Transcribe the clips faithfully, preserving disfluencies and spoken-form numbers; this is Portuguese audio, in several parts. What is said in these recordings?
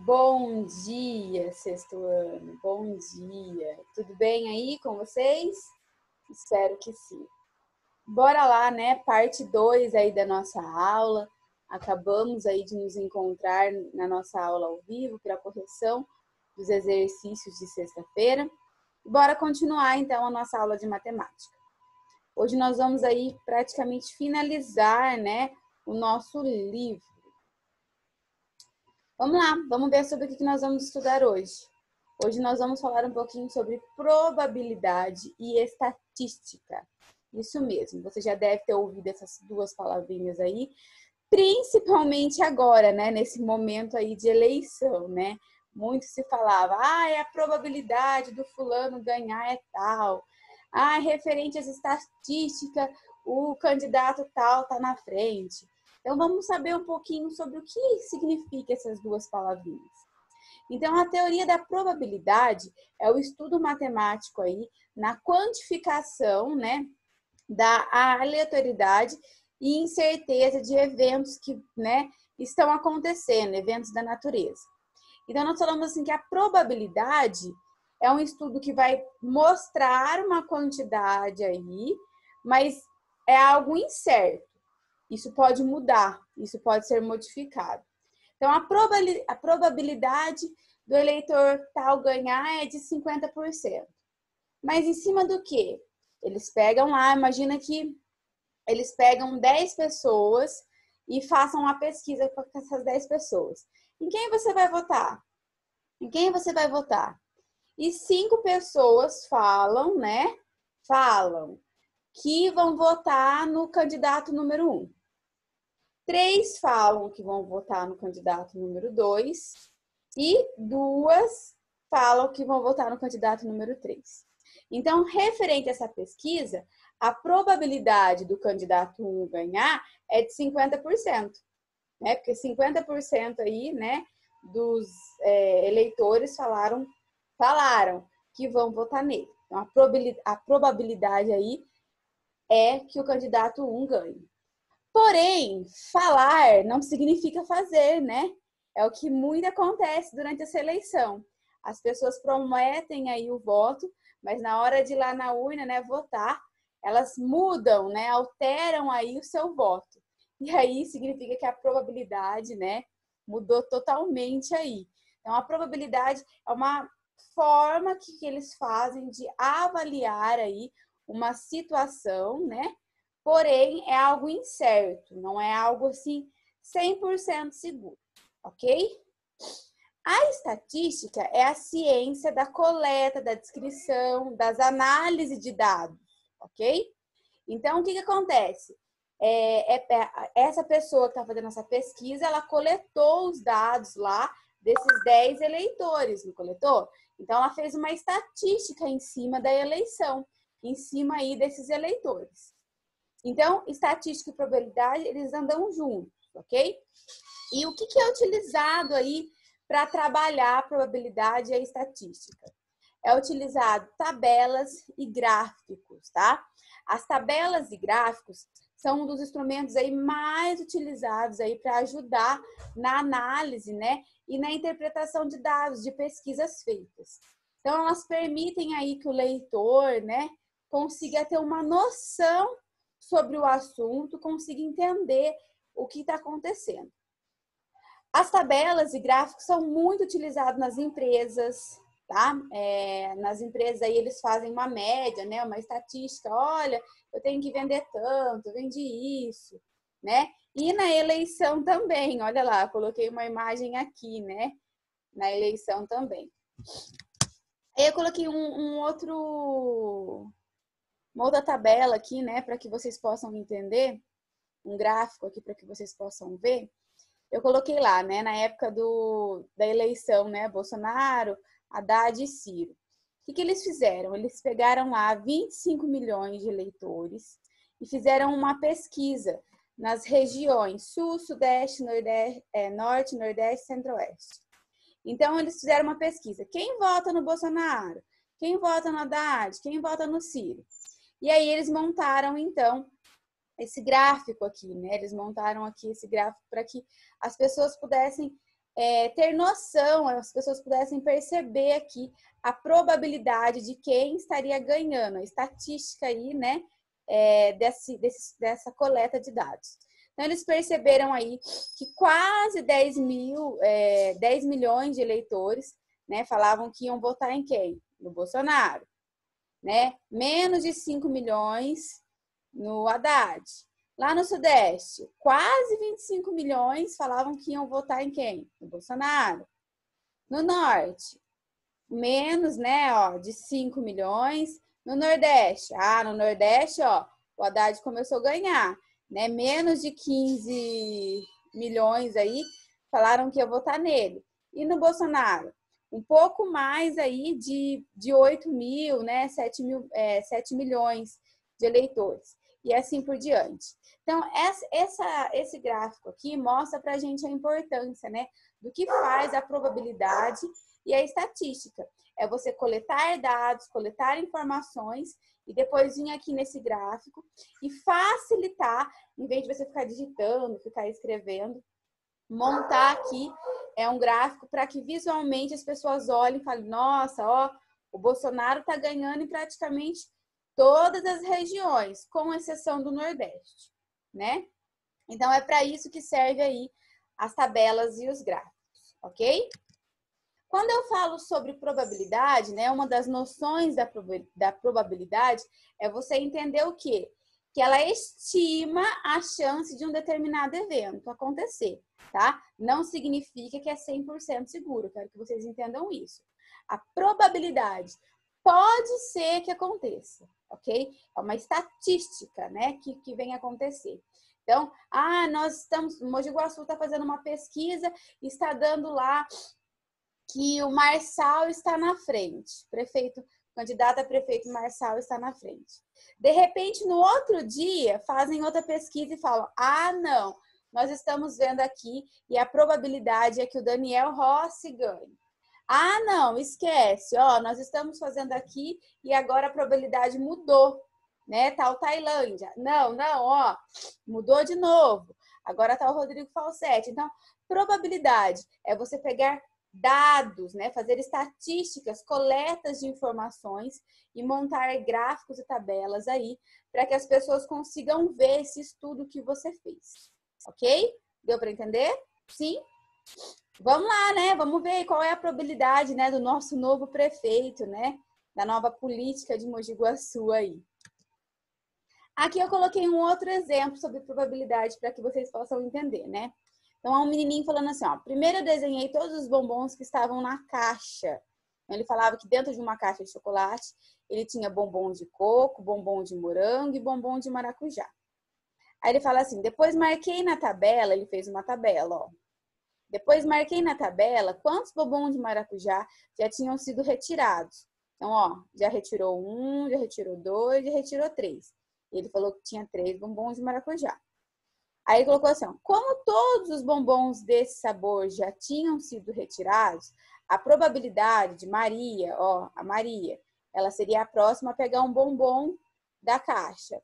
Bom dia, sexto ano. Bom dia. Tudo bem aí com vocês? Espero que sim. Bora lá, né? Parte dois aí da nossa aula. Acabamos aí de nos encontrar na nossa aula ao vivo para a correção dos exercícios de sexta-feira. Bora continuar então a nossa aula de matemática. Hoje nós vamos aí praticamente finalizar, né, o nosso livro. Vamos lá, vamos ver sobre o que nós vamos estudar hoje. Hoje nós vamos falar um pouquinho sobre probabilidade e estatística. Isso mesmo, você já deve ter ouvido essas duas palavrinhas aí, principalmente agora, né, nesse momento aí de eleição, né? Muito se falava, ah, é a probabilidade do fulano ganhar é tal. Ah, referente às estatísticas, o candidato tal tá na frente. Então, vamos saber um pouquinho sobre o que significa essas duas palavrinhas. Então, a teoria da probabilidade é o estudo matemático aí na quantificação, né, da aleatoriedade e incerteza de eventos que, né, estão acontecendo, eventos da natureza. Então, nós falamos assim que a probabilidade é um estudo que vai mostrar uma quantidade aí, mas é algo incerto. Isso pode mudar, isso pode ser modificado. Então, a probabilidade do eleitor tal ganhar é de cinquenta por cento. Mas em cima do quê? Eles pegam lá, imagina que eles pegam dez pessoas e façam uma pesquisa com essas dez pessoas. Em quem você vai votar? Em quem você vai votar? E cinco pessoas falam, né? Falam que vão votar no candidato número um. Três falam que vão votar no candidato número dois e duas falam que vão votar no candidato número três. Então, referente a essa pesquisa, a probabilidade do candidato um ganhar é de cinquenta por cento, né? Porque cinquenta por cento aí, né, dos é, eleitores falaram, falaram que vão votar nele. Então, a probabilidade, a probabilidade aí é que o candidato um ganhe. Porém, falar não significa fazer, né? É o que muito acontece durante essa eleição. As pessoas prometem aí o voto, mas na hora de ir lá na urna, né, votar, elas mudam, né, alteram aí o seu voto. E aí significa que a probabilidade, né, mudou totalmente aí. Então, a probabilidade é uma forma que, que eles fazem de avaliar aí uma situação, né? Porém, é algo incerto, não é algo assim cem por cento seguro, ok? A estatística é a ciência da coleta, da descrição, das análises de dados, ok? Então, o que que acontece? É, é, essa pessoa que está fazendo essa pesquisa, ela coletou os dados lá desses dez eleitores, não coletou? Então, ela fez uma estatística em cima da eleição, em cima aí desses eleitores. Então, estatística e probabilidade, eles andam juntos, ok? E o que, que é utilizado aí para trabalhar a probabilidade e a estatística? É utilizado tabelas e gráficos, tá? As tabelas e gráficos são um dos instrumentos aí mais utilizados aí para ajudar na análise, né? E na interpretação de dados, de pesquisas feitas. Então, elas permitem aí que o leitor, né, consiga ter uma noção sobre o assunto, consiga entender o que está acontecendo. As tabelas e gráficos são muito utilizados nas empresas, tá? É, nas empresas aí eles fazem uma média, né? Uma estatística, olha, eu tenho que vender tanto, eu vendi isso, né? E na eleição também, olha lá, coloquei uma imagem aqui, né? Na eleição também. Aí eu coloquei um, um outro... uma outra tabela aqui, né, para que vocês possam entender, um gráfico aqui para que vocês possam ver. Eu coloquei lá, né, na época do, da eleição, né, Bolsonaro, Haddad e Ciro. O que, que eles fizeram? Eles pegaram lá vinte e cinco milhões de eleitores e fizeram uma pesquisa nas regiões Sul, Sudeste, Nordeste, é, Norte, Nordeste e Centro-Oeste. Então, eles fizeram uma pesquisa. Quem vota no Bolsonaro? Quem vota no Haddad? Quem vota no Ciro? E aí eles montaram, então, esse gráfico aqui, né? Eles montaram aqui esse gráfico para que as pessoas pudessem é, ter noção, as pessoas pudessem perceber aqui a probabilidade de quem estaria ganhando, a estatística aí, né, é, desse, desse, dessa coleta de dados. Então, eles perceberam aí que quase dez mil, é, dez milhões de eleitores, né, falavam que iam votar em quem? No Bolsonaro, né? Menos de cinco milhões no Haddad. Lá no Sudeste, quase vinte e cinco milhões falavam que iam votar em quem? No Bolsonaro. No Norte, menos, né, ó, de cinco milhões. No Nordeste, ah, no Nordeste, ó, o Haddad começou a ganhar, né? Menos de quinze milhões aí falaram que ia votar nele. E no Bolsonaro, um pouco mais aí de, de oito mil, né? sete, mil, é, sete milhões de eleitores. E assim por diante. Então, essa, essa, esse gráfico aqui mostra para a gente a importância, né, do que faz a probabilidade e a estatística. É você coletar dados, coletar informações e depois vir aqui nesse gráfico e facilitar, em vez de você ficar digitando, ficar escrevendo, montar aqui é um gráfico para que visualmente as pessoas olhem e falem, nossa, ó, o Bolsonaro está ganhando em praticamente todas as regiões, com exceção do Nordeste, né? Então, é para isso que serve aí as tabelas e os gráficos, ok? Quando eu falo sobre probabilidade, né, uma das noções da, da probabilidade é você entender o quê? Que ela estima a chance de um determinado evento acontecer, tá? Não significa que é cem por cento seguro, quero que vocês entendam isso. A probabilidade pode ser que aconteça, ok? É uma estatística, né, que, que vem acontecer. Então, ah, nós estamos, Mogi Guaçu está fazendo uma pesquisa e está dando lá que o Marçal está na frente, prefeito, candidato a prefeito Marçal está na frente. De repente, no outro dia, fazem outra pesquisa e falam, ah, não, nós estamos vendo aqui e a probabilidade é que o Daniel Rossi ganhe. Ah, não, esquece, ó, nós estamos fazendo aqui e agora a probabilidade mudou, né? Tá o Tailândia. Não, não, ó, mudou de novo. Agora tá o Rodrigo Falsetti. Então, probabilidade é você pegar dados, né? Fazer estatísticas, coletas de informações e montar gráficos e tabelas aí para que as pessoas consigam ver esse estudo que você fez, ok? Deu para entender? Sim? Vamos lá, né? Vamos ver qual é a probabilidade, né, do nosso novo prefeito, né? Da nova política de Mogi Guaçu aí. Aqui eu coloquei um outro exemplo sobre probabilidade para que vocês possam entender, né? Então, há um menininho falando assim, ó, primeiro eu desenhei todos os bombons que estavam na caixa. Ele falava que dentro de uma caixa de chocolate, ele tinha bombom de coco, bombom de morango e bombom de maracujá. Aí ele fala assim, depois marquei na tabela, ele fez uma tabela, ó. Depois marquei na tabela quantos bombons de maracujá já tinham sido retirados. Então, ó, já retirou um, já retirou dois, já retirou três. Ele falou que tinha três bombons de maracujá. Aí ele colocou assim, ó, como todos os bombons desse sabor já tinham sido retirados, a probabilidade de Maria, ó, a Maria, ela seria a próxima a pegar um bombom da caixa.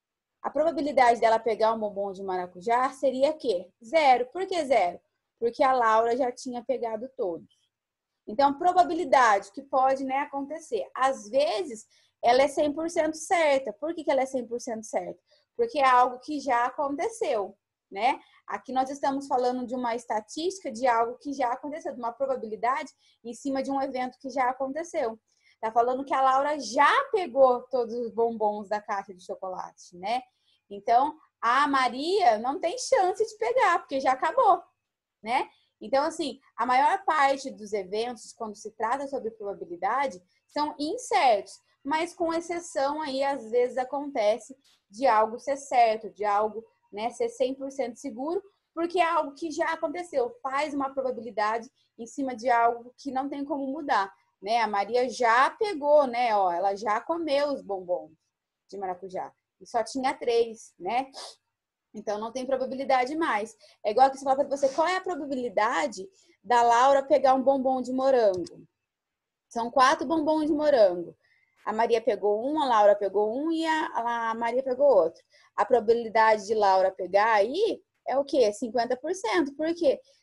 A probabilidade dela pegar um bombom de maracujá seria o quê? Zero. Por que zero? Porque a Laura já tinha pegado todos. Então, probabilidade que pode, né, acontecer. Às vezes, ela é cem por cento certa. Por que que ela é cem por cento certa? Porque é algo que já aconteceu, né? Aqui nós estamos falando de uma estatística de algo que já aconteceu, de uma probabilidade em cima de um evento que já aconteceu. Tá falando que a Laura já pegou todos os bombons da caixa de chocolate, né? Então, a Maria não tem chance de pegar, porque já acabou, né? Então, assim, a maior parte dos eventos, quando se trata sobre probabilidade, são incertos, mas com exceção aí, às vezes acontece de algo ser certo, de algo, né, ser cem por cento seguro, porque é algo que já aconteceu, faz uma probabilidade em cima de algo que não tem como mudar, né? A Maria já pegou, né, ó, ela já comeu os bombons de maracujá, e só tinha três, né? Então, não tem probabilidade mais. É igual que você fala para você, qual é a probabilidade da Laura pegar um bombom de morango? São quatro bombons de morango. A Maria pegou um, a Laura pegou um e a, a Maria pegou outro. A probabilidade de Laura pegar aí é o quê? cinquenta por cento. Por quê?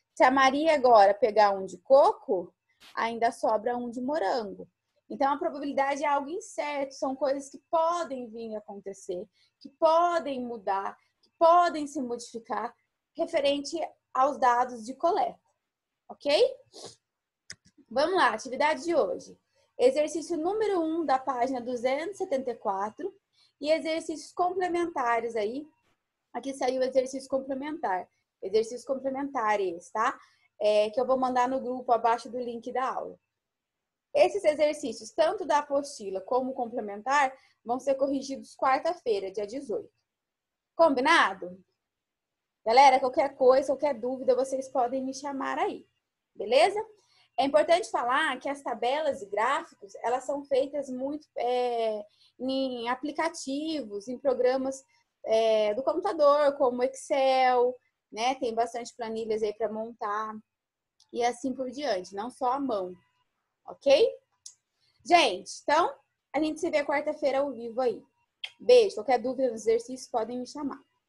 Se a Maria agora pegar um de coco, ainda sobra um de morango. Então, a probabilidade é algo incerto, são coisas que podem vir a acontecer, que podem mudar, que podem se modificar referente aos dados de coleta, ok? Vamos lá, atividade de hoje. Exercício número um da página duzentos e setenta e quatro e exercícios complementares aí. Aqui saiu o exercício complementar. Exercícios complementares, tá? É, que eu vou mandar no grupo abaixo do link da aula. Esses exercícios, tanto da apostila como complementar, vão ser corrigidos quarta-feira, dia dezoito. Combinado? Galera, qualquer coisa, qualquer dúvida, vocês podem me chamar aí, beleza? É importante falar que as tabelas e gráficos, elas são feitas muito é, em aplicativos, em programas é, do computador, como Excel, né? Tem bastante planilhas aí para montar e assim por diante, não só a mão, ok? Gente, então, a gente se vê quarta-feira ao vivo aí. Beijo, qualquer dúvida dos exercícios, podem me chamar.